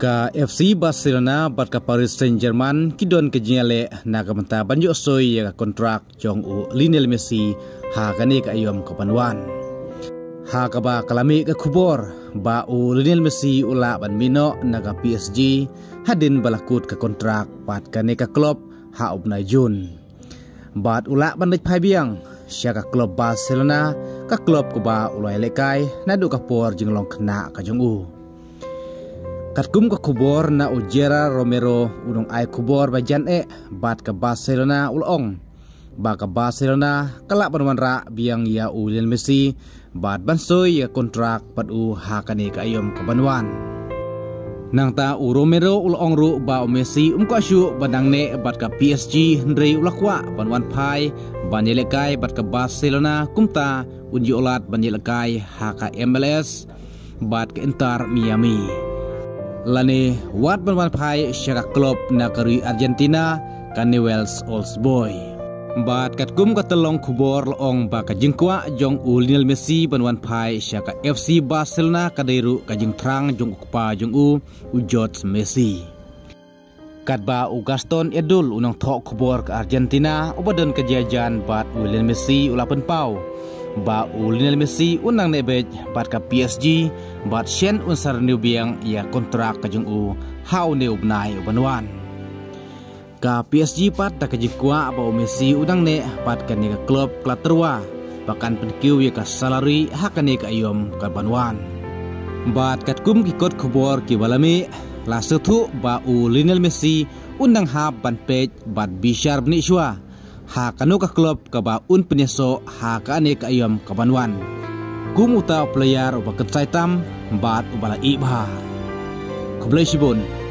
Ka FC Barcelona bat ka Paris Saint-Germain kidon ke jale na ka menta banjo soy ya kontrak jong u Lionel Messi ha kani ka ayom ka panwan ha ka ba kalami ka khubor ba u Lionel Messi ula ban mino na ka PSG hadin balakut ka kontrak pat kani ka klub ha ubnai Jun bat ula ban phai biang sia ka klub Barcelona ka klub ko ba ulai lekai na du ka por jinglong khna ka jong u Katkum ka kubor na Ujera Romero unong ay kubor bajan bat ka Barcelona ulong ba ka Barcelona kala panwanra biang ya Lionel Messi bat bansoy ya kontrak pat u hakani ka ayom ka banwan nang ta Romero ulong ru ba Messi ka syu banang ne bat ka PSG ndrei ulakwa banwan phai banelekai bat ka Barcelona kumta unji olat banelekai ha ka MLS bat ka Inter Miami Lani wat banwan phai syaka klub na karui Argentina ka Newell's Old Boys. Bat katkum ka telong kubor loong ba ka jingkwa jong Lionel Messi banwan phai syaka FC Barcelona ka dairu ka jingtrang jong ukpa jong George Messi. Katba Gaston Edul unang thok kubor ka Argentina ubadon ka jajan bat Lionel Messi ulapan pau. Ba Lionel Messi unang nebej bat ka PSG bat shen unsar new biang ya kontrak ka jung hau ne ubnai ubanwan ka PSG pat ta ka jikwa ba Messi unang ne bat ka ni ka klub klaterwa bakan penkiu ya ka salary hakane ka ayom ka banwan bat katkum kikot khobor ki balami la sethu ba Lionel Messi unang ha ban pej bat bishar bni shwa ha kanu ka klub ka ba penyeso ha ka ane ka ayam ka banwan kumuta player uba kensaitam bat ubala ibha kublai shibun